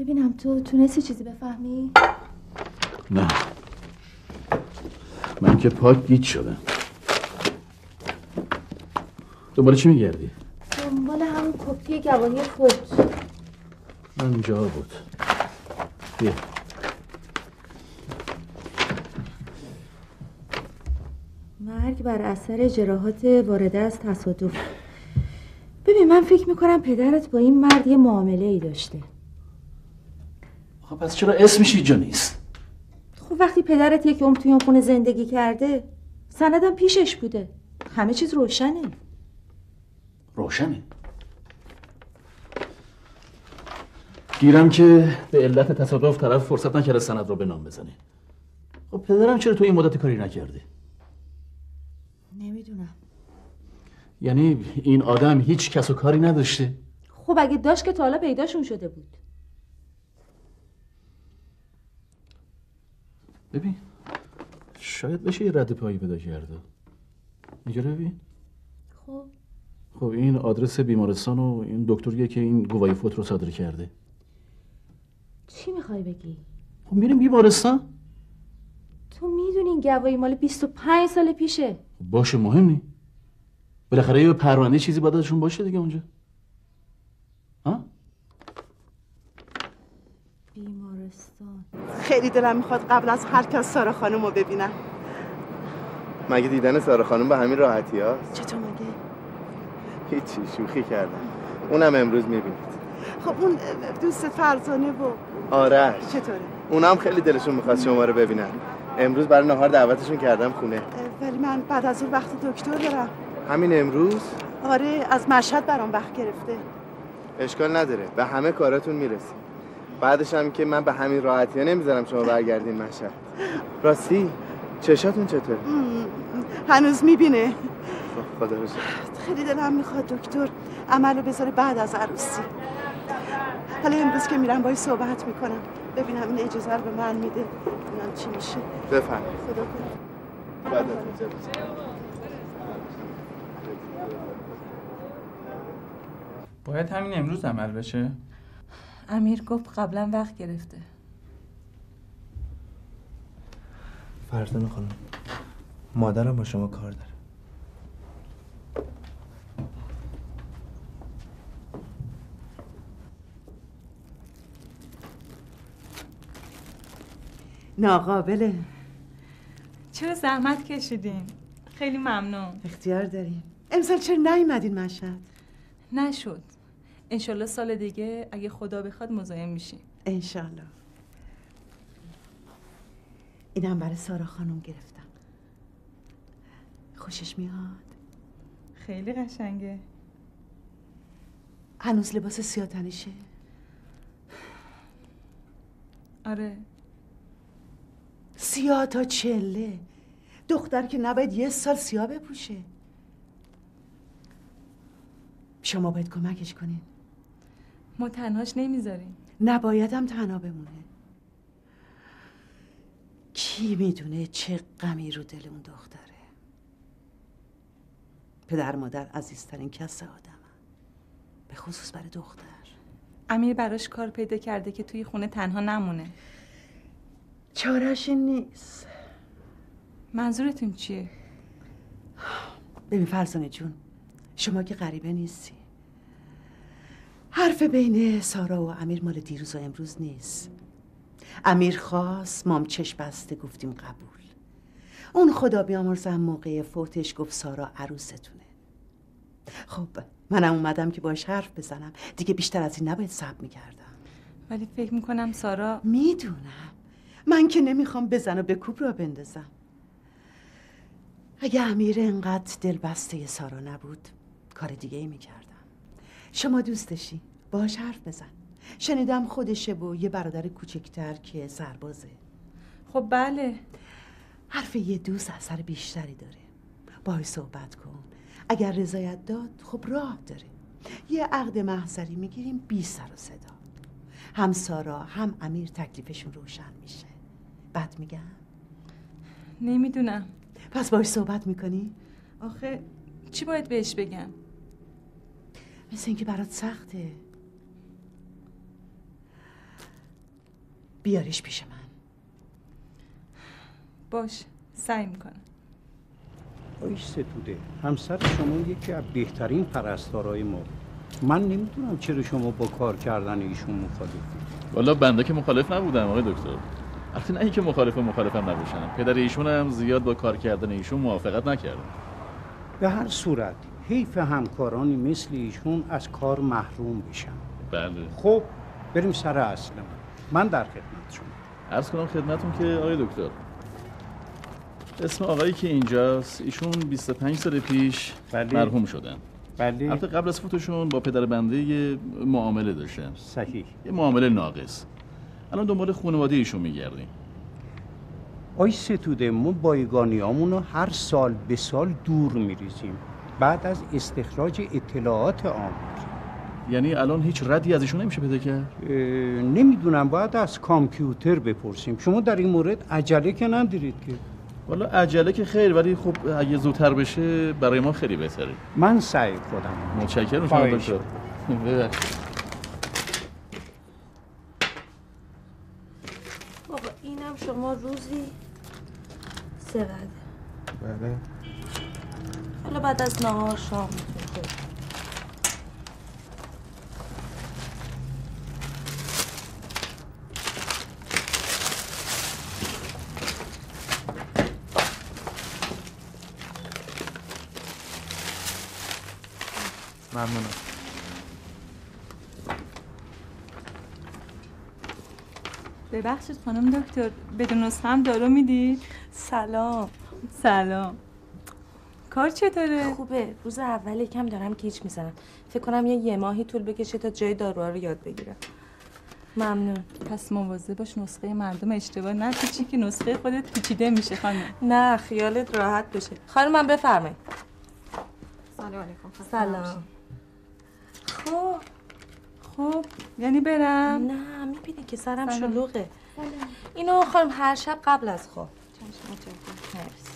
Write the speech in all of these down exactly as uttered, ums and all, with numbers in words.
ببینم تو تونستی چیزی بفهمی؟ نه من که پاک گیج شدم. دنبال چی میگردی؟ دنبال همون کپی گواهی فوت. من جا بود. بیا. مرگ بر اثر جراحات وارده از تصادف. ببین من فکر میکنم پدرت با این مرد یه معامله ای داشته. خب پس چرا اسمش اینجا نیست؟ خب وقتی پدرت یک عمر توی اون خونه زندگی کرده سندم پیشش بوده، همه چیز روشنه. روشنه؟ گیرم که به علت تصادف طرف فرصت نکرده سند رو به نام بزنه. خب پدرم چرا تو این مدت کاری نکرده؟ نمیدونم. یعنی این آدم هیچ کس و کاری نداشته؟ خب اگه داشت که تا حالا پیداشون شده بود. ببین شاید بشه یه رد پایی پیدا کرده. نگاه ببین. خب خب این آدرس بیمارستان و این دکتریه که این گواهی فوت رو صادر کرده. چی میخوای بگی؟ خب میریم بیمارستان. تو میدونی این گواهی مال بیست و پنج سال پیشه. باشه مهم نی. بالاخره یه پرونده چیزی باید ازشون باشه دیگه اونجا. ها؟ بیمارستان. خیلی دلم میخواد قبل از هر کس سارا خانم رو ببینم. مگه دیدن سارا خانم به همین راحتی هاست؟ چطور مگه؟ هیچی شوخی کردم. اونم امروز میبینید. خب اون دوست فرزانه و آرش چطوره؟ اونم خیلی دلشون میخواست شما رو ببینن. امروز برای نهار دعوتشون کردم خونه. ولی من بعد از اون وقت دکتر دارم. همین امروز؟ آره از مشهد برام وقت گرفته. اشکال نداره به همه کاراتون میرسیم. بعدش هم که من به همین راحتی ها نمیذارم شما برگردین مشهد. راستی چشاتون چطوره؟ هنوز میبینه. خب خدا رو شکر. خیلی دلم میخواد دکتر عملو بذاره بعد از عروسی. حالا امروز که میرم باهاش صحبت میکنم ببینم این اجازه رو به من میده ببینم چی میشه. بفرمایید. خدا کنه. باید همین امروز عمل بشه؟ امیر گفت قبلا وقت گرفته. فرزانه خانم مادرم با شما کار داره. ناقابله. چرا زحمت کشیدین؟ خیلی ممنون. اختیار داریم. امسال چرا نیومدین مشهد؟ نشد. انشالله سال دیگه اگه خدا بخواد مزاحم میشیم. انشالله. اینم برای سارا خانم گرفتم. خوشش میاد؟ خیلی قشنگه. هنوز لباس سیاه تنشه؟ آره. سیاه تا چله. دختر که نباید یه سال سیاه بپوشه. شما باید کمکش کنین. ما تنهاش نمیذاریم. نبایدم تنها بمونه. کی میدونه چه غمی رو دل اون دختره. پدر مادر عزیزترین کس آدمن، به خصوص برای دختر. امیر براش کار پیدا کرده که توی خونه تنها نمونه. چاره‌اش نیست. منظورتون چیه؟ ببین فرزانه جون، شما که غریبه نیستی. حرف بین سارا و امیر مال دیروز و امروز نیست. امیر خواست، مام چشم بسته گفتیم قبول. اون خدا بیامرزم موقع فوتش گفت سارا عروستونه. خب منم اومدم که باش حرف بزنم دیگه، بیشتر از این نباید صبر میکردم. ولی فکر میکنم سارا. میدونم من که نمیخوام بزن و به کوب را بندازم. اگه امیر انقدر دلبسته سارا نبود کار دیگه ای میکردم. شما دوستشی باش حرف بزن. شنیدم خودشه و یه برادر کوچکتر که سربازه. خب بله. حرف یه دوست اثر بیشتری داره. باهاش صحبت کن. اگر رضایت داد خب راه داره. یه عقد محضری میگیریم بی سر و صدا. هم سارا هم امیر تکلیفشون روشن میشه. بد میگم؟ نمیدونم. پس باهاش صحبت میکنی؟ آخه چی باید بهش بگم؟ مثل اینکه برات سخته. بیاریش پیش من. باش، سعی میکنم. آی ستوده، همسر شما یکی از بهترین پرستارای ما. من نمیدونم چرا شما با کار کردن ایشون مخالفی. والا بنده که مخالف نبودم آقای دکتر. البته نه اینکه مخالف مخالفم نباشم، پدر ایشون هم زیاد با کار کردن ایشون موافقت نکردن. به هر صورت حیف همکارانی مثل ایشون از کار محروم بشن. بله. خب بریم سر اصل من. من در خدمت شما. عرض کنم خدمتون که آقای دکتر، اسم آقایی که اینجاست ایشون بیست و پنج سال پیش بله. مرحوم شدن. بله. البته قبل از فوتشون با پدر بنده یه معامله داشتن. صحیح. یه معامله ناقص. الان دنبال خانواده ایشون میگردیم. آی ستوده، ما بایگانیامونو هر سال به سال دور میریزیم بعد از استخراج اطلاعات عام. یعنی الان هیچ ردی از ایشون نمیشه پیدا کرد؟ نمیدونم، باید از کامپیوتر بپرسیم. شما در این مورد عجله که ندارید که؟ والا عجله که خیر، ولی خب اگه زودتر بشه برای ما خیلی بهتره. من سعی کنم. متشکرم شما دکتر. ببخشید. بابا اینم شما روزی سه وعده. بله. حالا بعد از نهار شام می‌خورید. ممنونم. ببخشید خانم دکتر، بدون نسخه هم دارو میدید؟ سلام. سلام. کار چطوره؟ خوبه. روز اول یکم دارم گیج میزنم. فکر کنم یه یه ماهی طول بکشه تا جای داروها رو یاد بگیرم. ممنون. پس مواظب باش نسخه مردم اشتباه نپیچی که نسخه خودت پیچیده میشه خانم. نه خیالت راحت بشه. خانم من بفرمایید. سلام علیکم. سلام. خب خب یعنی برم؟ نه میبینی که سرم شلوغه. اینو خانم هر شب قبل از خواب. مرسی.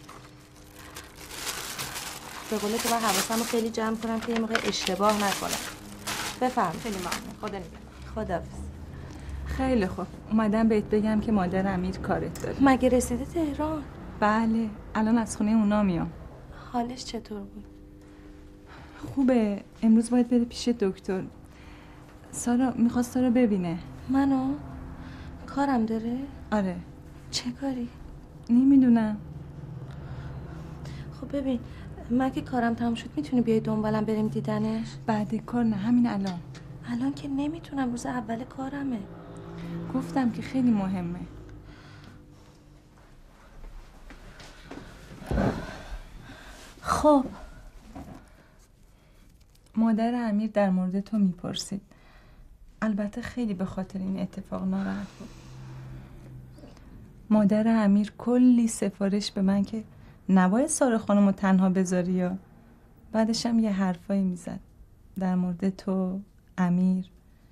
به قول تو من حواسمو خیلی جمع کنم که یه موقع اشتباه نکنم. بفرمایید. خیلی ممنون. خدا نگهدار. خداحافظ. خیلی خوب. اومدم بهت بگم که مادر امیر کارت داره. مگه رسیده تهران؟ بله، الان از خونه اونا میام. حالش چطور بود؟ خوبه. امروز باید بره پیش دکتر. سارا میخواست تو رو ببینه. منو؟ کارم داره؟ آره. چه کاری؟ نمیدونم. خب ببین، من که کارم تموم شد میتونی بیای دنبالم بریم دیدنش؟ بعد کار نه، همین الان. الان که نمیتونم، روز اول کارمه. گفتم که خیلی مهمه. خب مادر امیر در مورد تو میپرسید. البته خیلی به خاطر این اتفاق ناراحت بود. مادر امیر کلی سفارش به من که نباید سارا خانمو تنها بذاری، یا بعدش هم یه حرفایی میزد در مورد تو، امیر.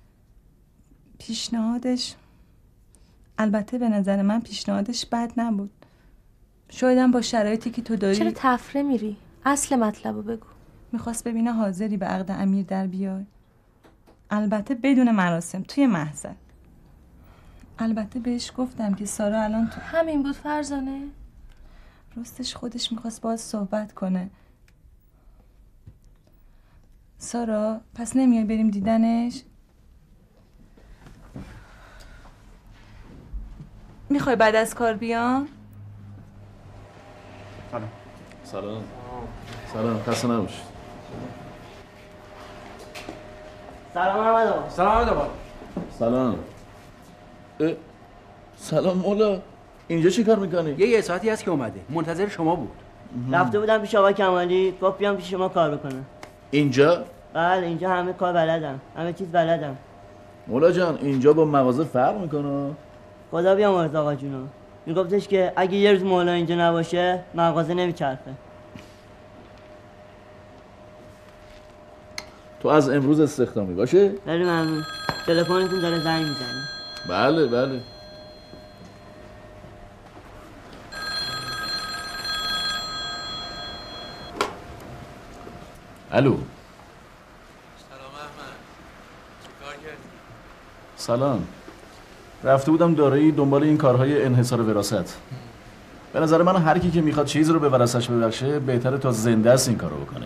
پیشنهادش، البته به نظر من پیشنهادش بد نبود. شایدم با شرایطی که تو داری. چرا تفره میری؟ اصل مطلبو بگو. میخواست ببینه حاضری به عقد امیر در بیای. البته بدون مراسم، توی محضر. البته بهش گفتم که سارا الان تو. همین بود فرزانه؟ راستش خودش میخواست باهات صحبت کنه. سارا پس نمیای بریم دیدنش؟ میخوای بعد از کار بیام؟ سلام. سلام. سلام. خسته نباشید. سلام احمد آقا. سلام احمد آقا. سلام. اه. سلام مولا. اینجا چی کار میکنی؟ یه یه ساعتی هست که اومده. منتظر شما بود. رفته بودم پیش آقا کمالی، گفت بیام پیش شما کار بکنم. اینجا؟ بله اینجا همه کار بلدم. همه چیز بلدم. مولا جان اینجا با مغازه فرق میکنه؟ خدا بیامرز آقا جونو. میگفتش که اگه یه روز مولا اینجا نباشه مغازه نمیچرخه. تو از امروز استخدامی باشه؟ خیلی ممنون. تلفنتون داره زنگ میزنه. بله بله. الو. سلام احمد. چیکار کردی؟ سلام. رفته بودم دارایی دنبال این کارهای انحصار وراثت. به نظر من هر کی که میخواد چیزی رو به ورثه‌اش ببخشه بهتره تا زنده است این کارو بکنه.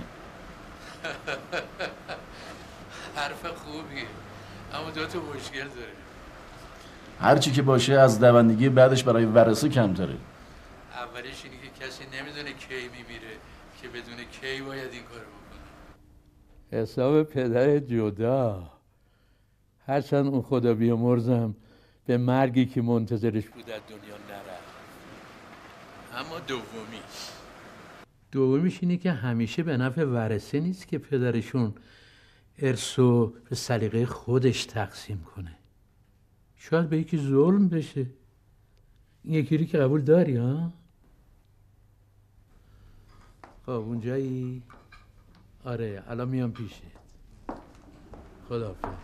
حرف خوبیه، اما دو تا مشکل داره. هر چی که باشه از دوندگی بعدش برای ورثه کمتره. اولش اینه که کسی نمیدونه کی میمیره که بدون کی باید این کارو بکنه. حساب پدر جدا، هرچند اون خدا بیامرزم به مرگی که منتظرش بود از دنیا نرفت. اما دومیش دومیش اینه که همیشه به نفع ورثه نیست که پدرشون ارثو به سلیقه خودش تقسیم کنه. شاید به یکی ظلم بشه. این یکی رو که قبول داری ها؟ خب اونجایی؟ آره الان میام پیشت. خداحافظ.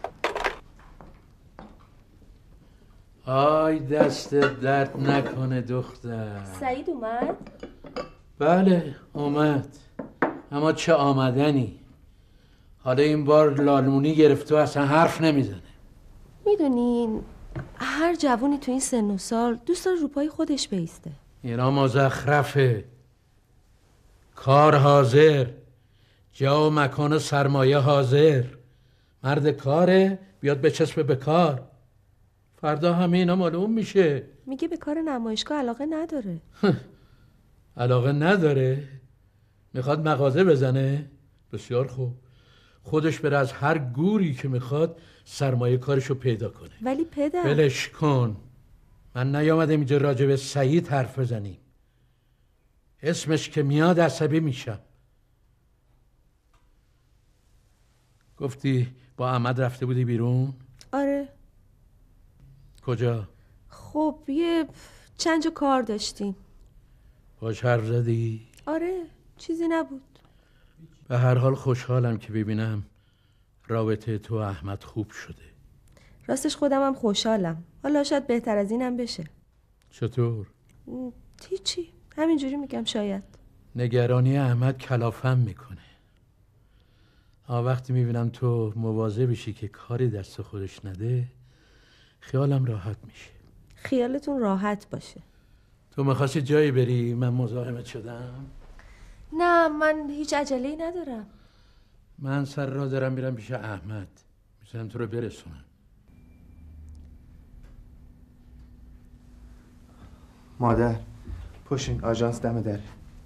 آی دست درد نکنه دختر. سعید اومد؟ بله اومد، اما چه آمدنی. حالا این بار لالمونی گرفته و اصلا حرف نمیزنه. میدونین هر جوونی تو این سن و سال دوست داره رو پای خودش بیسته. اینا مزخرفه. کار حاضر، جا و مکان و سرمایه حاضر. مرد کاره بیاد بچسبه به کار. فردا همه اینا معلوم میشه. میگه به کار نمایشگاه علاقه نداره. علاقه نداره؟ میخواد مغازه بزنه؟ بسیار خوب، خودش بره از هر گوری که میخواد سرمایه کارشو پیدا کنه. ولی پدر ولش کن. من نیامدم اینجا راجع به سعید حرف بزنیم. اسمش که میاد عصبی میشم. گفتی با احمد رفته بودی بیرون؟ آره. کجا؟ خب یه چند جا کار داشتیم. باش حرف زدی؟ آره چیزی نبود. به هر حال خوشحالم که ببینم رابطه تو و احمد خوب شده. راستش خودم هم خوشحالم. حالا شاید بهتر از اینم بشه. چطور؟ هیچی، همینجوری میگم شاید. نگرانی احمد کلافم میکنه. آه وقتی میبینم تو مواظب بشی که کاری دست خودش نده خیالم راحت میشه. خیالتون راحت باشه. تو میخواستی جایی بری من مزاحمت شدم؟ نه من هیچ عجله‌ای ندارم. من سر راه دارم میرم پیش احمد، میتونم تو رو برسونم. مادر پشین، آژانس دم دره.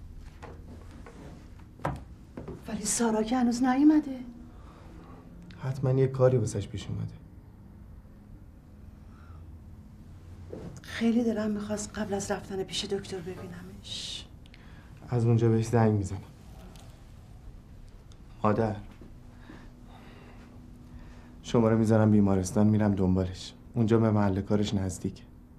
ولی سارا که هنوز نیومده. حتما یه کاری واسش پیش اومده. خیلی دلم میخواست قبل از رفتن پیش دکتر ببینمش. از اونجا بهش زنگ میزنم. مادر شماره میذارم بیمارستان، میرم دنبالش. اونجا به محل کارش نزدیک.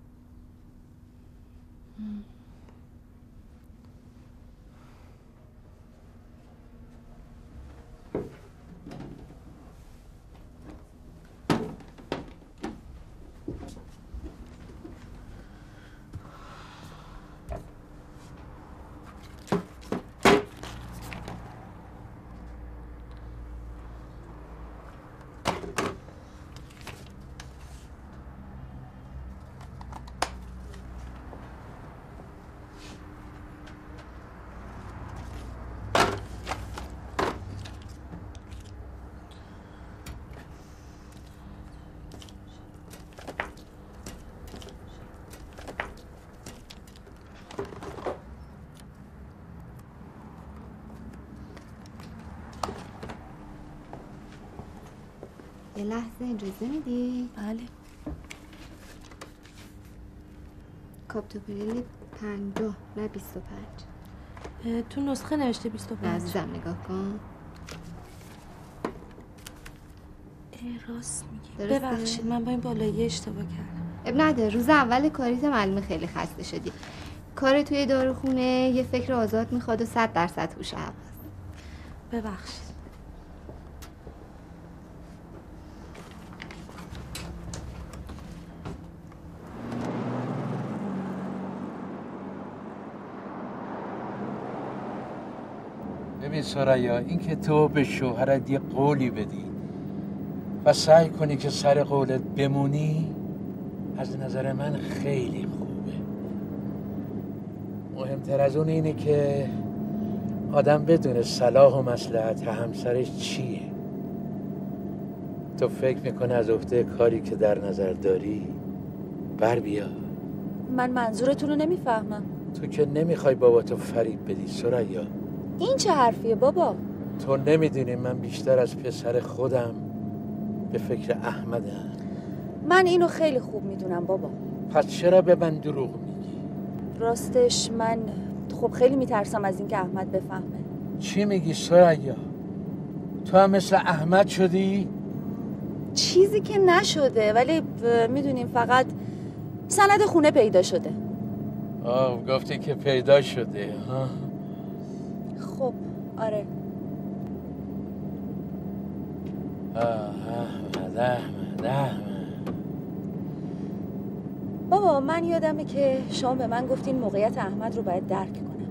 یه لحظه اجازه میدی؟ بله. کاپتوپریل پنجاه نه بیست و پنج. تو نسخه نوشته بیست و پنج. عزیزم نگاه کن. راست میگی. ببخشید من با این بالایی اشتباه کردم. اب نداره، روز اول کاریت معلومه خیلی خسته شدی. کار توی داروخونه یه فکر آزاد میخواد و صد درصد هوش حق است. ببخشید. ببین سرایا، این که تو به شوهرت یه قولی بدی و سعی کنی که سر قولت بمونی از نظر من خیلی خوبه. مهمتر از اون اینه که آدم بدونه صلاح و مصلحت همسرش چیه. تو فکر میکنه از عهده کاری که در نظر داری بر بیا؟ من منظورتون رو نمیفهمم. تو که نمیخوای باباتو فریب بدی ثریا. این چه حرفیه بابا؟ تو نمیدونی من بیشتر از پسر خودم به فکر احمدم. من اینو خیلی خوب میدونم بابا. پس چرا به من دروغ میگی؟ راستش من خب خیلی میترسم از اینکه احمد بفهمه. چی میگی ثریا؟ تو هم مثل احمد شدی؟ چیزی که نشده، ولی میدونیم فقط سند خونه پیدا شده. آه گفتی که پیدا شده ها؟ خب آره. آه احمد احمد احمد بابا من یادمه که شما به من گفتین موقعیت احمد رو باید درک کنم.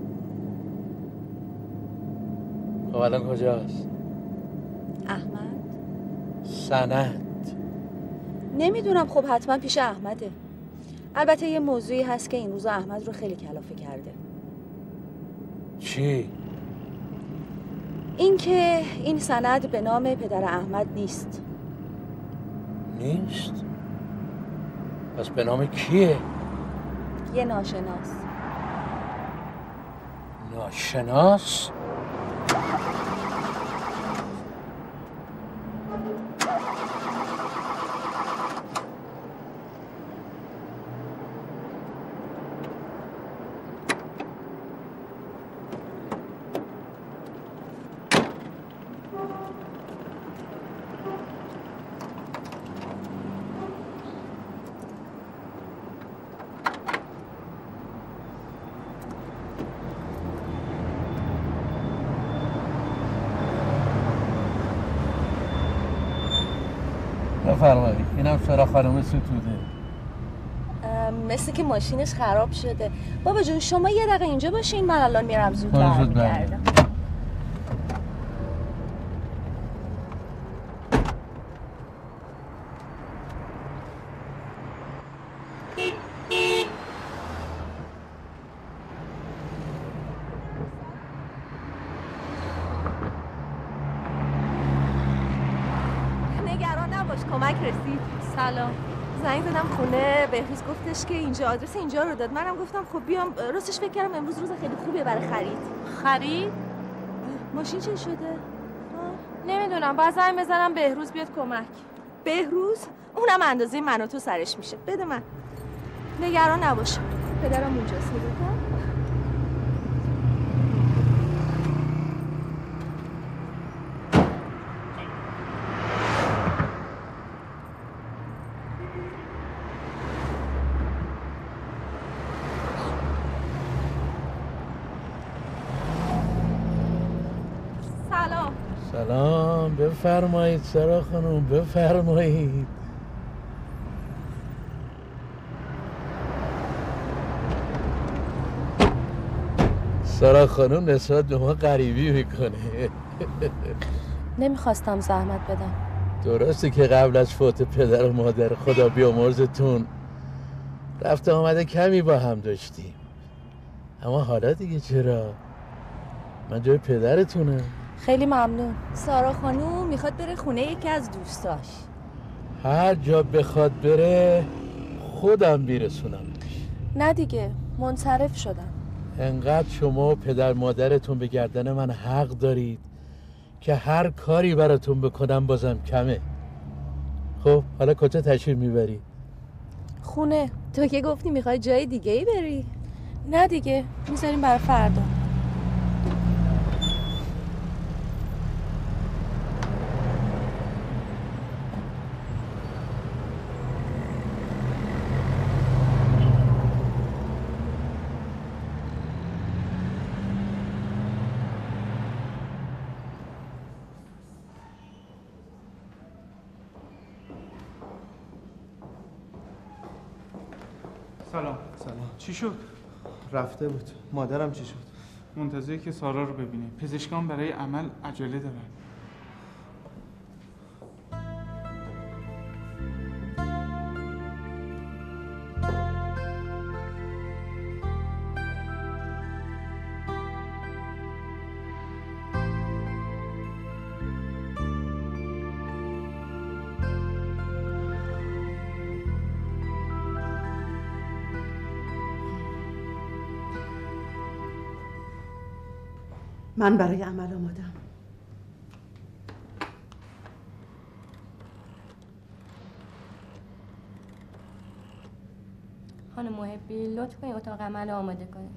خب الان کجاست؟ احمد؟ سند نمیدونم، خب حتما پیش احمده. البته یه موضوعی هست که این روزا احمد رو خیلی کلافه کرده. چی؟ این که این سند به نام پدر احمد نیست. نیست؟ پس به نام کیه؟ یه ناشناس. ناشناس؟ بفرمایید. اینم سارا خانم ستوده. مثل که ماشینش خراب شده. بابا جون شما یه دقیقه اینجا باشین، من الان میرم زود برمیگردم. کمک رسید. سلام. زنگ زدم خونه، بهروز گفتش که اینجا آدرس اینجا رو داد. منم گفتم خب بیام. راستش فکر کردم امروز روز خیلی خوبیه برای خرید. خرید؟ ماشین چه شده؟ نمیدونم، باید زنگ بزنم بهروز بیاد کمک. بهروز؟ اونم اندازه من و تو سرش میشه. بده من. نگران نباش. پدرم اونجاست. نگاه. سلام. بفرمایید سارا خانم، بفرمایید. سارا خانم نسبت به ما غریبی میکنه. نمیخواستم زحمت بدم. درسته که قبل از فوت پدر و مادر خدا بیامرزتون رفت آمده کمی با هم داشتیم، اما حالا دیگه چرا؟ من جای پدرتونم. خیلی ممنون. سارا خانوم میخواد بره خونه یکی از دوستاش. هر جا بخواد بره خودم بیرسونم. نه دیگه، منصرف شدم. انقدر شما و پدر مادرتون به گردن من حق دارید که هر کاری براتون بکنم بازم کمه. خب حالا کجا تشریف میبری؟ خونه. تو که گفتی میخوای جای دیگه ای بری؟ نه دیگه، میذاریم برای فردا. سلام. سلام. چی شد؟ رفته بود. مادرم چی شد؟ منتظره که سارا رو ببینه. پزشکان برای عمل عجله دارن. من برای عمل آمادم. خانم محبی لطف کنید اتاق عمل آماده کنید.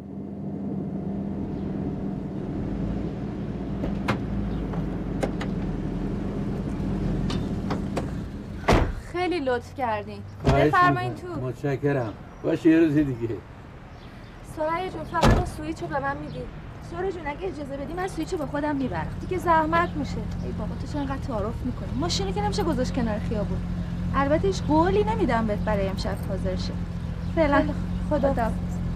خیلی لطف کردین. بفرمایید تو. متشکرم. باشه یه روزی دیگه. سرای جون فقط اون سویچو به من میدی. سرای جون اگه اجازه بدی من سویچو به خودم میبرم. دیگه زحمت میشه. ای بابا تو چرا انقدر تعارف میکنی؟ ماشینی که نمیشه گذاشت کنار خیابون. البته هیچ قولی نمیدم بهت برای امشب حاضر شه. فعلا خدا. خدا.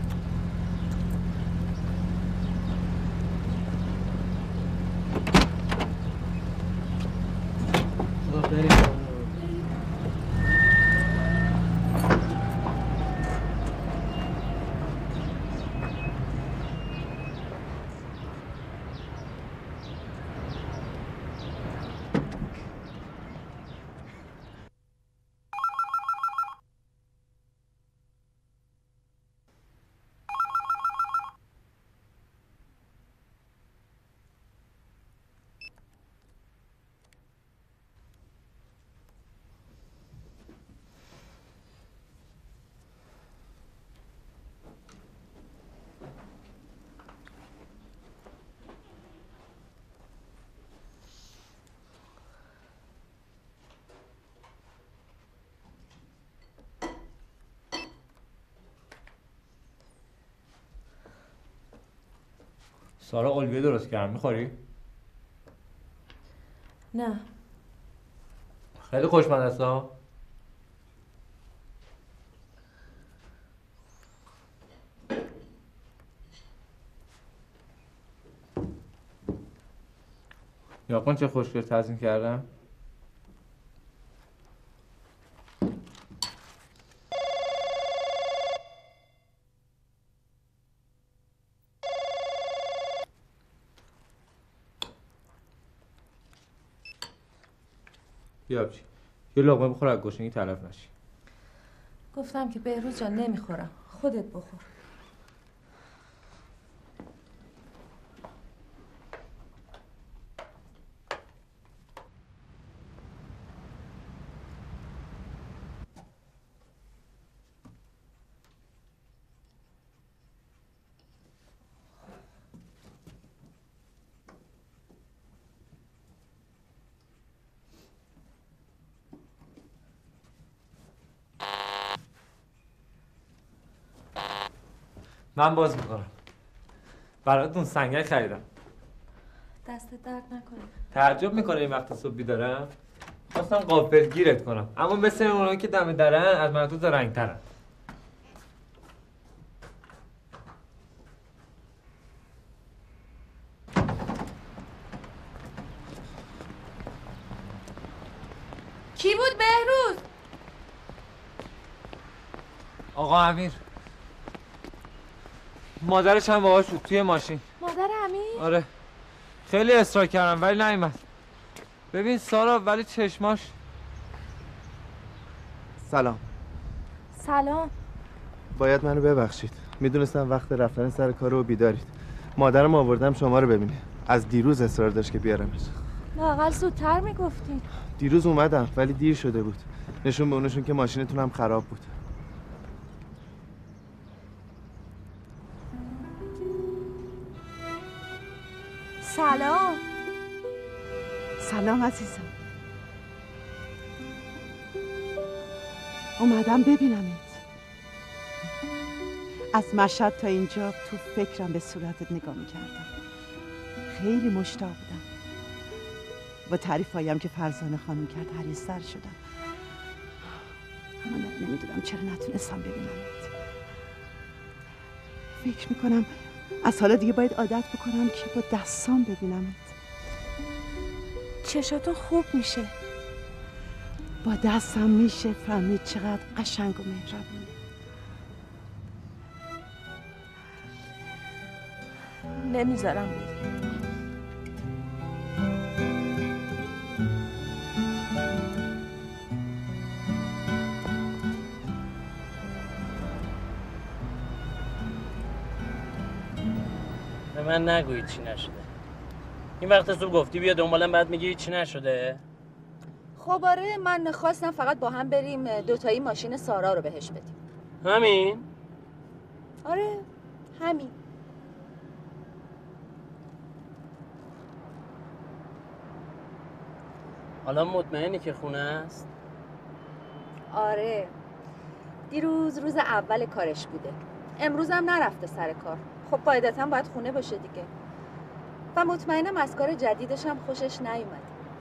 سارا قلبیه درست کردم، میخوری؟ نه. خیلی خوشمزه است ها. یا کن چه خوشگل تزیین کردم. بیا بچی یه لقمه بخور از گشنگی تلف نشی. گفتم که بهروز جان نمیخورم، خودت بخور. من باز میکنم. براتون سنگک خریدم. دست درد نکنه. تعجب میکنه این وقت صبح بیدارم. خواستم غافل گیرت کنم اما مثل اونایی که دم درن از من تو زرنگ ترن. کی بود بهروز؟ آقا امیر. مادرش هم باهاش بود توی ماشین. مادر امیر؟ آره خیلی اصرار کردم ولی نیومد. ببین سارا ولی چشماش. سلام. سلام. باید منو ببخشید، میدونستم وقت رفتن سر کار رو بیدارید. مادرم آوردم شما رو ببینه. از دیروز اصرار داشت که بیارمش. لااقل زودتر میگفتید. دیروز اومدم ولی دیر شده بود. نشون به اونشون که ماشینتون هم خراب بود. سلام. سلام عزیزم. اومدم ببینمت. از مشهد تا اینجا تو فکرم به صورتت نگاه میکردم. خیلی مشتاق بودم. با تعریفایم که فرزانه خانم کرد حریص‌تر شدم. اما نمیدونم چرا نتونستم ببینمت. فکر میکنم از حالا دیگه باید عادت بکنم که با دستام ببینمت. چشاتون خوب میشه. با دستم میشه فهمید چقدر قشنگ و مهربونه. نمیذارم بگی. من نگویی چی نشده. این وقت صبح گفتی بیا دنبالم، بعد میگی چی نشده. خب آره، من خواستم فقط با هم بریم دوتایی ماشین سارا رو بهش بدیم. همین؟ آره همین. حالا مطمئنی که خونه است؟ آره، دیروز روز اول کارش بوده، امروز هم نرفته سر کار. خب قاعدتا باید خونه باشه دیگه. و مطمئنم از کار جدیدش هم خوشش نیومد.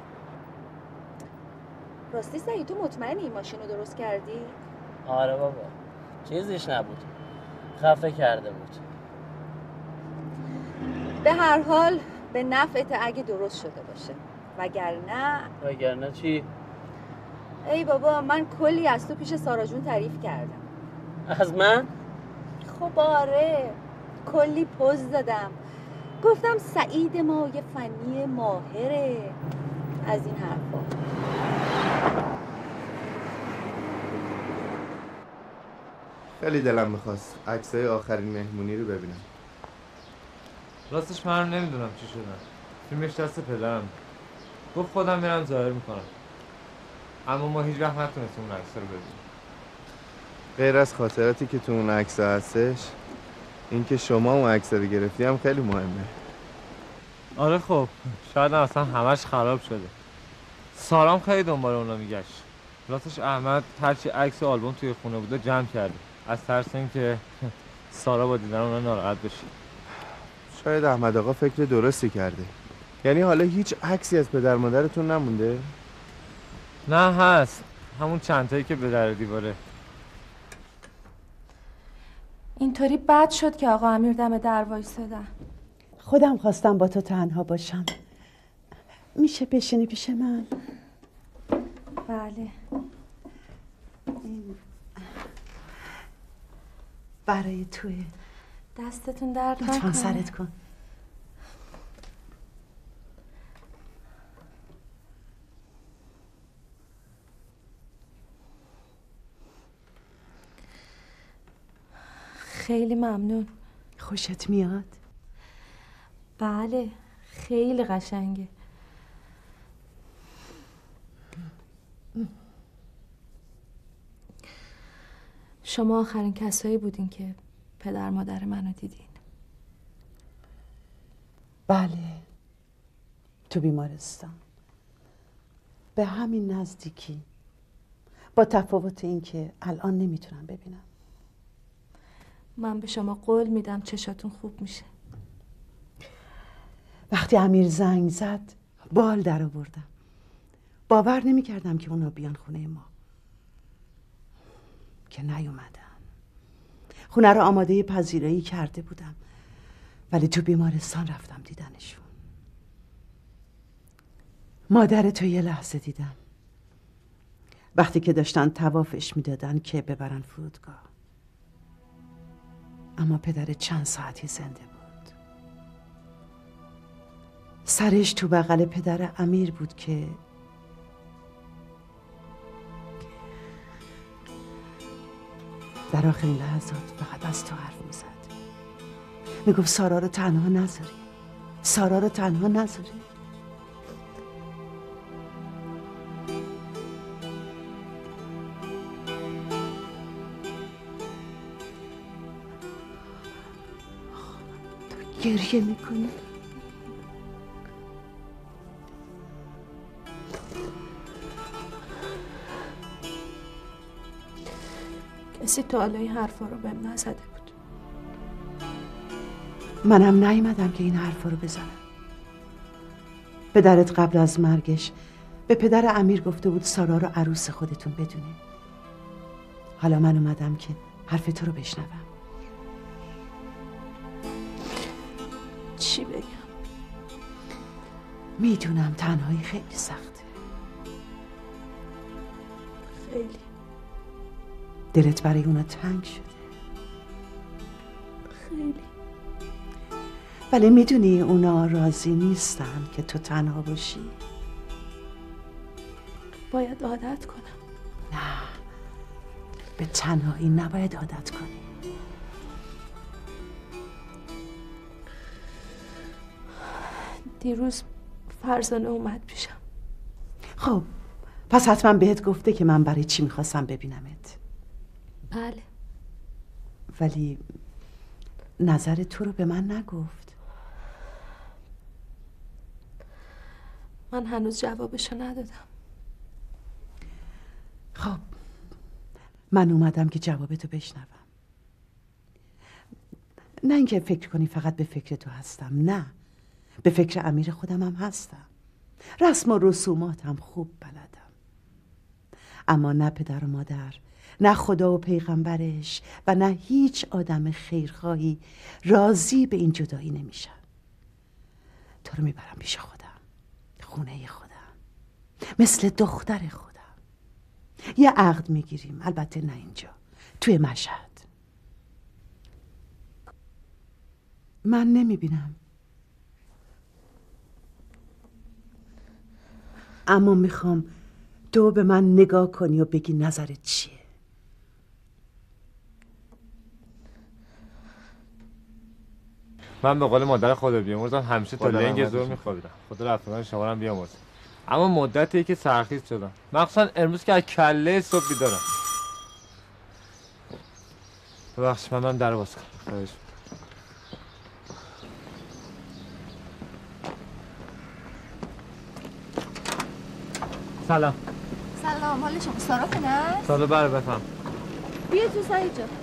راستی سعید، تو مطمئنی این ماشین رو درست کردی؟ آره بابا، چیزیش نبود، خفه کرده بود. به هر حال به نفعت اگه درست شده باشه، وگرنه وگرنه چی؟ ای بابا، من کلی از تو پیش سارا جون تعریف کردم. از من؟ خب آره، کلی پوز دادم، گفتم سعید ما یه فنی ماهره، از این حرفا. خیلی دلم میخواست عکسای آخرین مهمونی رو ببینم. راستش من نمیدونم چی شدن. فیلمش دست پدرم، گفت خودم میرم ظاهر میکنم، اما ما هیچ وقت نتونستیم اون عکس رو ببینیم. غیر از خاطراتی که تو اون عکس هستش، اینکه شما اون عکس رو گرفتی هم خیلی مهمه. آره خب شاید اصلا همش خراب شده. سارام خیلی دنبال اونا میگشت. راستش احمد هرچی عکس و آلبوم توی خونه بوده جمع کرده، از ترس اینکه سارا با دیدن اونا ناراحت بشه. شاید احمد آقا فکر درستی کرده. یعنی حالا هیچ عکسی از پدر مادرتون نمونده؟ نه هست، همون چند تایی که به در دیواره. اینطوری بد شد که آقا امیر دم در وایسادن. خودم خواستم با تو تنها باشم. میشه بشینی پیش من؟ بله. این برای توی. دستتون درد نکنه. لطفاً سرت کن. خیلی ممنون. خوشت میاد؟ بله، خیلی قشنگه. شما آخرین کسایی بودین که پدر مادر منو دیدین. بله، تو بیمارستان، به همین نزدیکی، با تفاوت این که الان نمیتونم ببینم. من به شما قول میدم چشاتون خوب میشه. وقتی امیر زنگ زد بال در آوردم. باور نمی کردم که اونا بیان خونه ما، که نیومدن. خونه رو آماده پذیرایی کرده بودم، ولی تو بیمارستان رفتم دیدنشون. مادر تو یه لحظه دیدم وقتی که داشتن طوافش میدادن که ببرن فرودگاه، اما پدر چند ساعتی زنده بود. سرش تو بغل پدر امیر بود که در آخرین لحظات فقط از تو حرف میزد. میگفت سارا رو تنها نذاری، سارا رو تنها نذاری. تو گریه میکنی؟ کسی تا حالا این حرفا رو بهم نزده بود. منم نیومدم که این حرفا رو بزنم. پدرت قبل از مرگش به پدر امیر گفته بود سارا رو عروس خودتون بدونیم. حالا من اومدم که حرف تو رو بشنوم. چی بگم؟ میدونم تنهایی خیلی سخته. خیلی. دلت برای اونا تنگ شده. خیلی. ولی میدونی اونا راضی نیستن که تو تنها باشی. باید عادت کنم. نه، به تنهایی نباید عادت کنی. دیروز فرزانه اومد پیشم. خب پس حتما بهت گفته که من برای چی میخواستم ببینمت. بله. ولی نظر تو رو به من نگفت. من هنوز جوابشو ندادم. خب من اومدم که جوابتو بشنوم. نه اینکه فکر کنی فقط به فکر تو هستم، نه، به فکر امیر خودم هم هستم. رسم و رسوماتم خوب بلدم. اما نه پدر و مادر، نه خدا و پیغمبرش و نه هیچ آدم خیرخواهی راضی به این جدایی نمیشن. تو رو میبرم پیش خودم، خونه خودم، مثل دختر خودم. یه عقد میگیریم، البته نه اینجا، توی مشهد. من نمیبینم، اما میخوام تو به من نگاه کنی و بگی نظرت چیه. من به قول مادر خدا بیامرزم همیشه تا لنگ زور میخوابیدم. خدا رفتگان شما رو هم بیامرزم. اما مدتی که سرخیز شدم، مخصوصا امروز که از کله صبح بیدارم. ببخشید من من در باز کنم. خواهش. سلام. سلام، حال شما؟ سارا خونه است؟ سلام، بله بفهم. بیا تو سعید جان.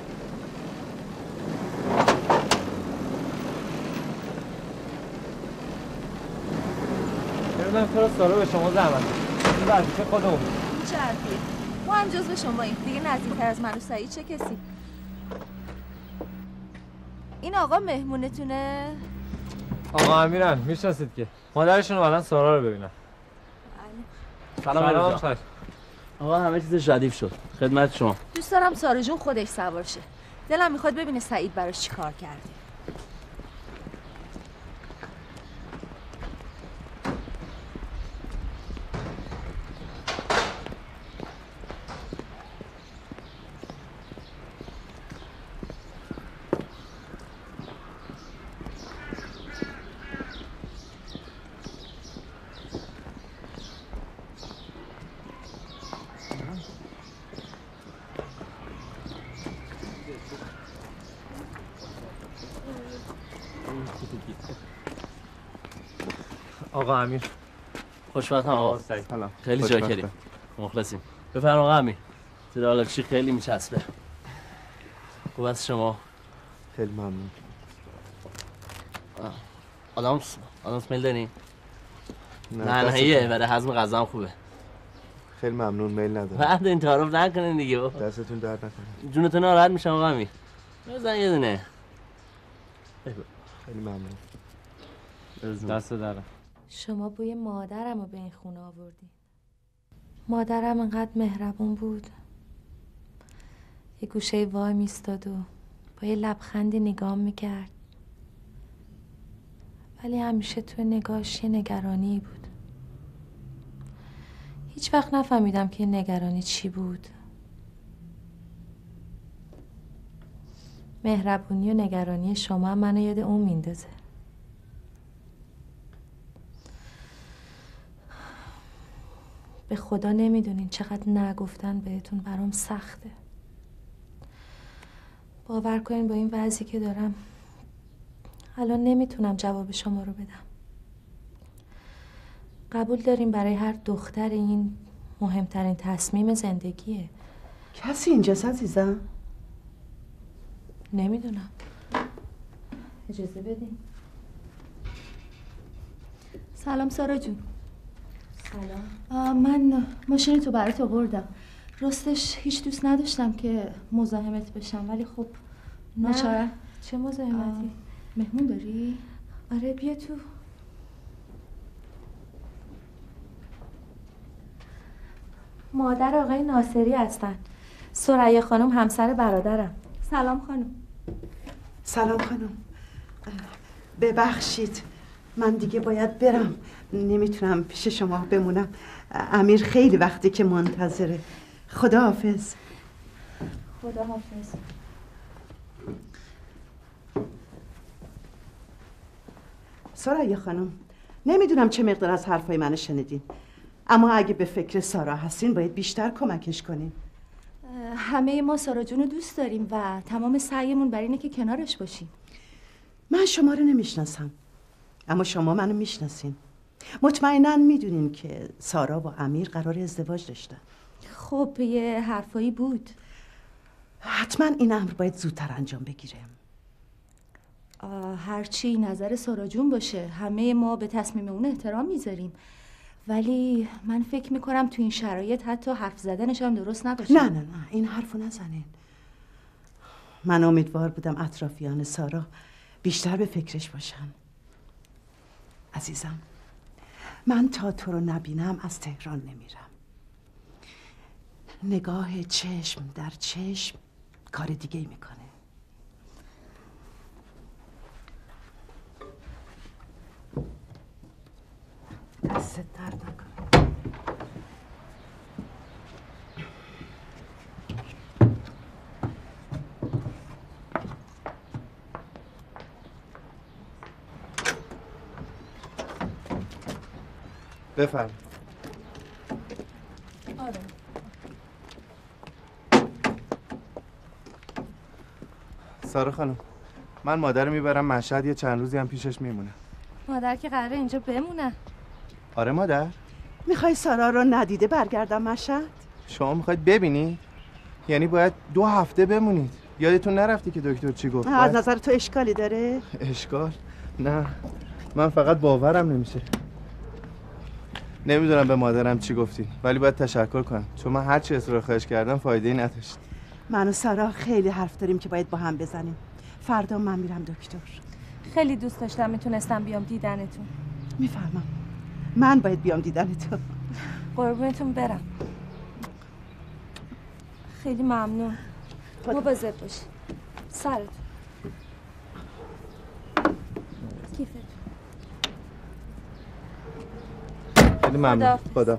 ببینم چرا سارا به شما زحمت داد. این وظیفه خودمون. چه حرفیه؟ ما هم جزو شماییم. دیگه نزدیکتر از من و سعید چه کسی؟ این آقا مهمونتونه؟ آقا امیرن، میشناسید که. مادرشون اومدن سارا رو ببینن. سلام علیکم. آقا همه چیز ردیف شد. خدمت شما. دوست دارم سارا جون خودش سوار شه. دلم میخواد ببینه سعید براش چی کار کرده. آقا امیر خوشبختم آقا. سلام. خیلی چاکریم. مخلصیم. بفرمایید آقا امیر. تدارال چی خیلی میچسبه. خوب است شما؟ خیلی ممنون. آدامس آدامس میل داری؟ نه نه نهیه، برای هضم غذا هم خوبه. خیلی ممنون، میل ندارم. بعد این تعارف نکنین دیگه. دستتون درد نکنه. جونتون ناراحت میشم آقا امیر. بزن یه دونه. خیلی ممنون. دست درم. شما بوی مادرم رو به این خونه آوردین. مادرم انقدر مهربون بود. یه گوشه وای میستاد و با یه لبخندی نگام میکرد. ولی همیشه تو نگاهش یه نگرانی بود. هیچ وقت نفهمیدم که این نگرانی چی بود. مهربونی و نگرانی شما منو یاد اون میندازه. به خدا نمیدونین چقدر نگفتن بهتون برام سخته. باور کنین با این وضعی که دارم الان نمیتونم جواب شما رو بدم. قبول داریم برای هر دختر این مهمترین تصمیم زندگیه. کسی اینجاست عزیزم؟ نمیدونم. اجازه بدین. سلام سارا جون. سلام. من ماشین تو برات آوردم. راستش هیچ دوست نداشتم که مزاحمت بشم، ولی خب ناچارم. چه مزاحمتی؟ مهمون داری؟ آره بیا تو. مادر آقای ناصری هستن. ثریا خانم همسر برادرم. سلام خانم. سلام خانم. ببخشید من دیگه باید برم، نمیتونم پیش شما بمونم. امیر خیلی وقتی که منتظره. خدا حافظ. خدا حافظ. ثریا خانم، نمیدونم چه مقدار از حرفای منو شنیدین، اما اگه به فکر سارا هستین باید بیشتر کمکش کنین. همه ما سارا جون رو دوست داریم و تمام سعیمون بر اینه که کنارش باشیم. من شما رو نمیشناسم، اما شما منو میشناسین. مطمئناً میدونین که سارا با امیر قرار ازدواج داشتن. خب یه حرفایی بود. حتما این امر باید زودتر انجام بگیره. هرچی نظر سارا جون باشه، همه ما به تصمیم اون احترام میذاریم، ولی من فکر میکنم تو این شرایط حتی حرف زدنش هم درست نباشه. نه نه نه این حرفو نزنین. من امیدوار بودم اطرافیان سارا بیشتر به فکرش باشن. عزیزم، من تا تو رو نبینم از تهران نمیرم. نگاه چشم در چشم کار دیگه ای میکنه. دست درد نکنه. بفرمایید. آره. سارا خانم، من مادر رو میبرم مشهد، یه چند روزی هم پیشش میمونه. مادر که قراره اینجا بمونه. آره مادر. میخوای سارا رو ندیده برگردم مشهد؟ شما میخواید ببینی؟ یعنی باید دو هفته بمونید. یادتون نرفتی که دکتر چی گفت؟ از نظر تو اشکالی داره؟ اشکال؟ نه، من فقط باورم نمیشه. نمیدونم به مادرم چی گفتین، ولی باید تشکر کنم، چون من هر چی اصرار خواهش کردم فایده‌ای نداشت. من و سارا خیلی حرف داریم که باید با هم بزنیم. فردا من میرم دکتر. خیلی دوست داشتم میتونستم بیام دیدنتون. میفهمم. من باید بیام دیدنتون. قربونتون برم. خیلی ممنون. مواظب باشی. سرتون. کیفتون. خیلی ممنون. خدا.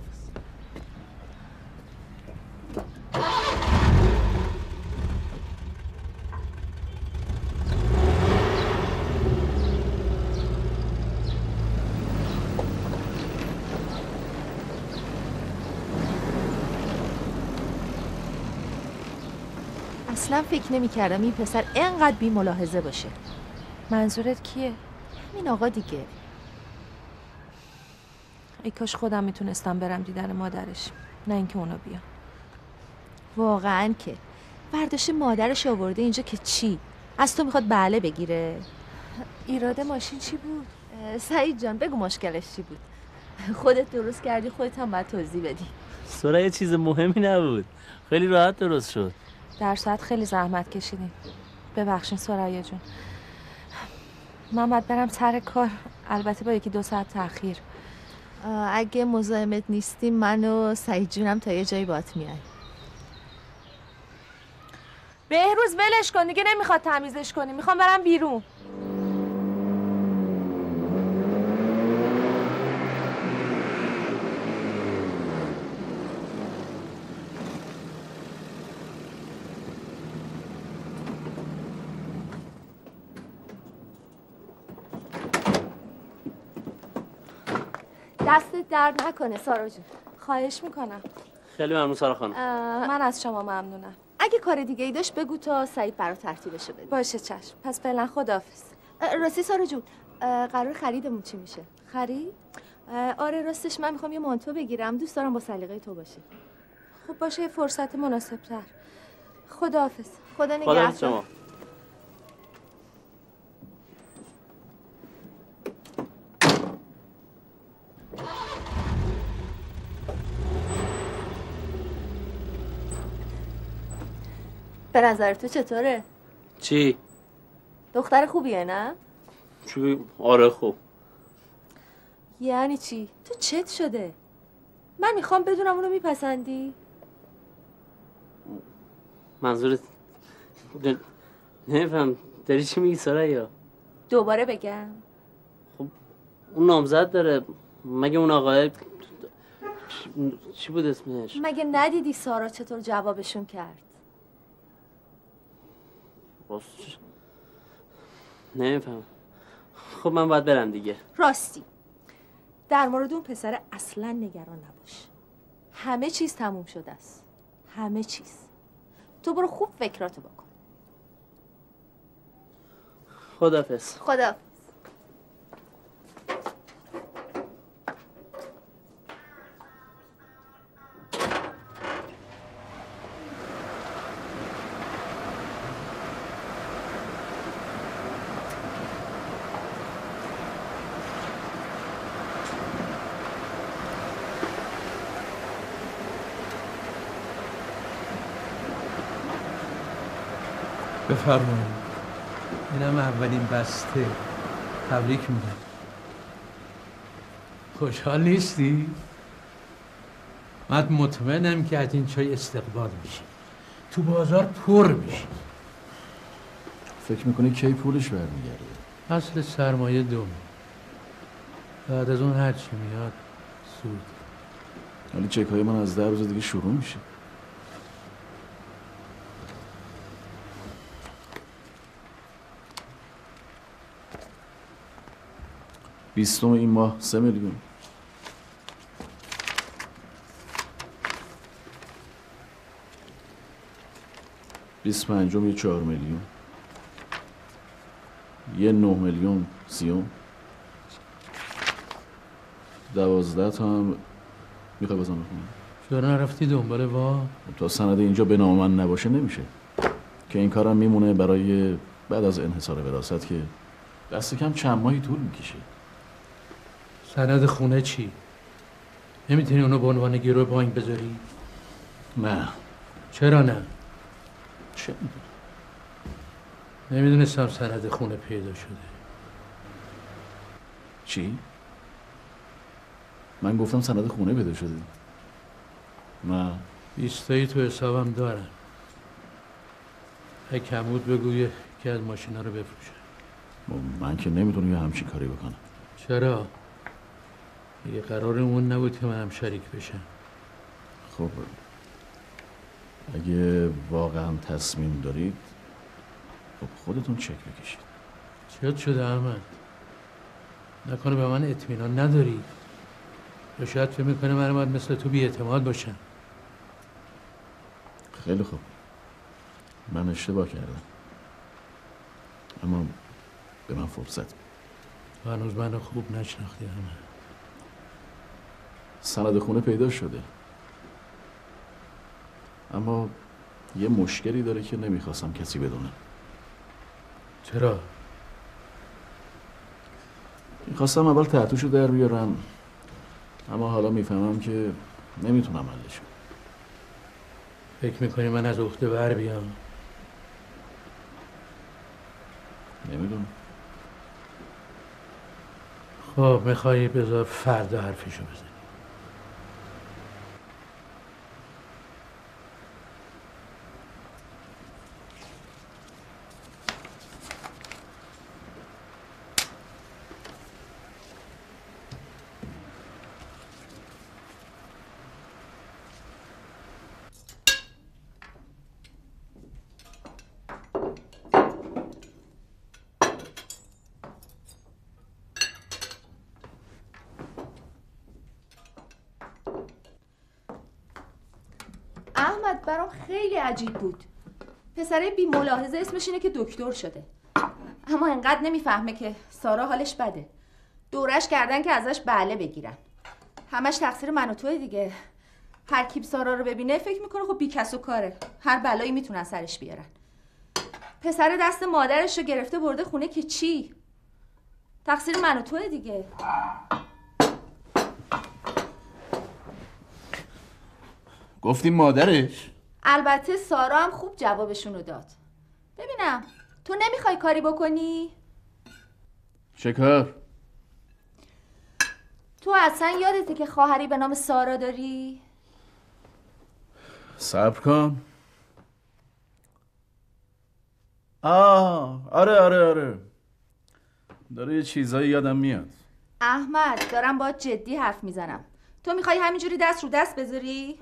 اصلا فکر نمی کردم این پسر اینقدر بی ملاحظه باشه. منظورت کیه؟ همین آقا دیگه. ای کاش خودم میتونستم برم دیدن مادرش، نه اینکه اونا بیان. واقعا که برداشت مادرش آورده اینجا که چی؟ از تو میخواد بله بگیره؟ ایراد ماشین چی بود؟ سعید جان بگو مشکلش چی بود؟ خودت درست کردی، خودت هم باید توضیح بدی. سورا یه چیز مهمی نبود، خیلی راحت درست شد. در ساعت خیلی زحمت کشیدیم. ببخشین سرایا جون، من باید برم سر کار، البته با یکی دو ساعت تأخیر. اگه مزاحمت نیستیم من و سعید جونم تا یه جایی بات میای. بهروز ولش کن دیگه، نمیخواد تمیزش کنی، میخوام برم بیرون. دستت درد نکنه سارا جون. خواهش میکنم. خیلی ممنون سارا خانم. من از شما ممنونم. اگه کار دیگه ای داشت بگو تا سعید برا ترتیبش بده. باشه چشم. پس فعلا خداحافظ. راستی سارا جون، قرار خریدمون چی میشه؟ خرید؟ آره راستش من میخوام یه مانتو بگیرم، دوست دارم با سلیقه تو باشه. خب باشه، یه فرصت مناسب تر. خداحافظ. خدا نگهدار. شما. به نظر تو چطوره؟ چی؟ دختر خوبیه نه؟ چی؟ آره خوب. یعنی چی؟ تو چت شده؟ من میخوام بدونم اونو میپسندی؟ منظورت د... نمیفهم داری چی میگی سرایا؟ دوباره بگم؟ خب اون نامزد داره، مگه اون آقای چی بود اسمش؟ مگه ندیدی سارا چطور جوابشون کرد؟ راستش نمیفهم. خب من باید برم دیگه. راستی در مورد اون پسر اصلا نگران نباش. همه چیز تموم شده است. همه چیز. تو برو خوب فکراتو بکن. خداحافظ. خدا. بفرمایید. اینم اولین بسته. تبریک میگم. خوشحال نیستی؟ من مطمئنم که از این چای استقبال میشی. تو بازار پر میشی. فکر میکنی کی پولش برمیگرده؟ اصل سرمایه دوم. بعد از اون هرچی میاد سود. ولی چکای من از ده روز دیگه شروع میشه. بیستم این ماه سه میلیون. بیست پنجم یه چهار میلیون. یه نه میلیون سیوم. دوازده تا هم میخوای بازم بخونم؟ چرا نرفتی دنبال وا؟ تا سند اینجا به نام من نباشه نمیشه که این کارم میمونه برای بعد از انحصار وراثت که دست کم چند ماهی طول میکشه. سند خونه چی؟ نمیتونی اونو به عنوان گروه بانک بذاری؟ نه. چرا نه؟ چه میدونم؟ نمیدونستم سند خونه پیدا شده. چی؟ من گفتم سند خونه پیدا شده. نه. بیستایی تو حسابم دارم. اگه کمود بگویه که از ماشینا رو بفروشه. من که نمیتونم یه همچین کاری بکنم. چرا؟ یه قرارمون نبود که من هم شریک بشم. خب اگه واقعا تصمیم دارید خب خودتون چک بکشید. چیت شده احمد؟ نکنه به من اطمینان نداری؟ یا شاید فکر میکنه من باید مثل تو بی اعتماد باشم؟ خیلی خوب، من اشتباه کردم، اما به من فرصت بده. هنوز منو خوب نشناختی احمد. سند خونه پیدا شده، اما یه مشکلی داره که نمیخواستم کسی بدونه. چرا؟ میخواستم اول تحتوشو در بیارم، اما حالا میفهمم که نمیتونم حلش کنم. فکر میکنی من از عهده بر بیام؟ نمیدونم. خب میخوایی بذار فردا حرفشو بزنی. احمد برام خیلی عجیب بود. پسره بی ملاحظه اسمش اینه که دکتر شده، اما انقدر نمیفهمه که سارا حالش بده. دورش کردن که ازش بله بگیرن. همش تقصیر من و توه دیگه. هر کی سارا رو ببینه فکر میکنه خب بی کس و کاره، هر بلایی میتونن سرش بیارن. پسر دست مادرش رو گرفته برده خونه که چی؟ تقصیر من و توه دیگه. گفتیم مادرش؟ البته سارا هم خوب جوابشونو داد. ببینم تو نمیخوای کاری بکنی؟ چه کار؟ تو اصلا یادته که خواهری به نام سارا داری؟ صبر کن. آه آره آره آره داره یه چیزایی یادم میاد. احمد دارم باهات جدی حرف میزنم. تو میخوای همینجوری دست رو دست بذاری؟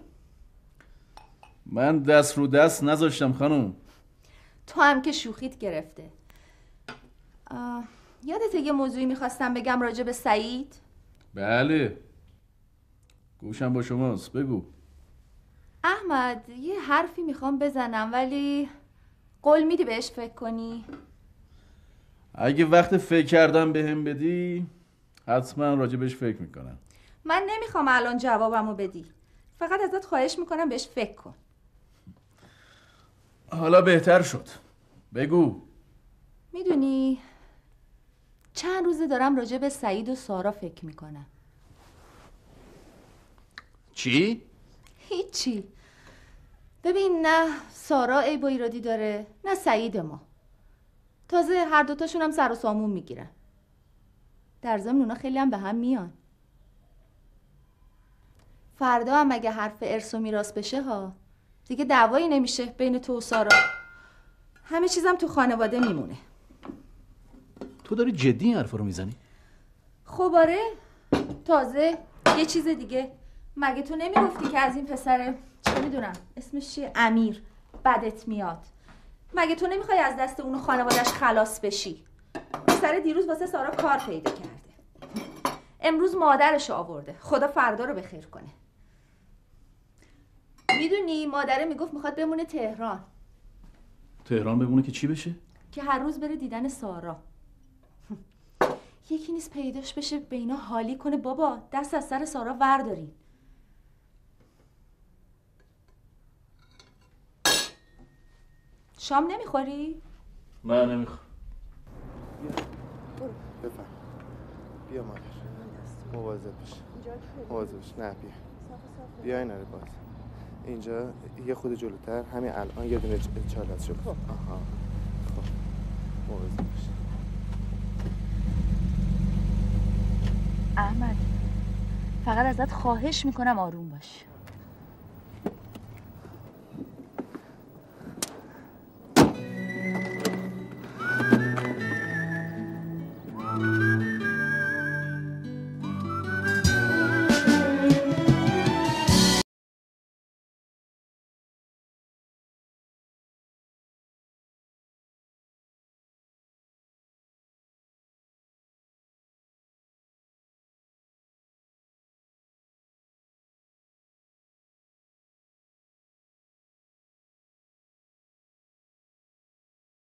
من دست رو دست نذاشتم خانم. تو هم که شوخیت گرفته. یادته یه موضوعی میخواستم بگم راجع به سعید؟ بله گوشم با شماست، بگو. احمد یه حرفی میخوام بزنم ولی قول میدی بهش فکر کنی؟ اگه وقت فکر کردم بهم بدی حتما راجع بهش فکر میکنم. من نمیخوام الان جوابمو بدی، فقط ازت خواهش میکنم بهش فکر کن. حالا بهتر شد، بگو. میدونی چند روزه دارم راجع به سعید و سارا فکر میکنم. چی؟ هیچی. ببین نه سارا عیب و ایرادی داره نه سعید ما. تازه هر دوتاشون هم سر و سامون میگیرن. در ضمن اونا خیلی هم به هم میان. فردا هم اگه حرف ارث و میراث بشه ها دیگه دعوایی نمیشه بین تو و سارا. همه چیزم تو خانواده میمونه. تو داری جدی این حرفا رو میزنی؟ خب آره. تازه یه چیز دیگه، مگه تو نمیگفتی که از این پسر چه میدونم اسمش چیه امیر بدت میاد؟ مگه تو نمیخوای از دست اون خانواده‌اش خلاص بشی؟ پسر دیروز واسه سارا کار پیدا کرده، امروز مادرش آورده، خدا فردا رو بخیر کنه. میدونی مادره میگفت میخواد بمونه تهران. تهران بمونه که چی بشه؟ که هر روز بره دیدن سارا. یکی نیست پیداش بشه به اینا حالی کنه بابا دست از سر سارا وردارین. شام نمیخوری؟ نه نمیخوام. برو بفهم. بیا مادر مواظب باش. مواظب باش. نه بیا بیا این رو باز اینجا یه خود جلوتر همین الان یه دونه چالت شد. آها خب مواظب باش. احمد فقط ازت خواهش میکنم آروم باش.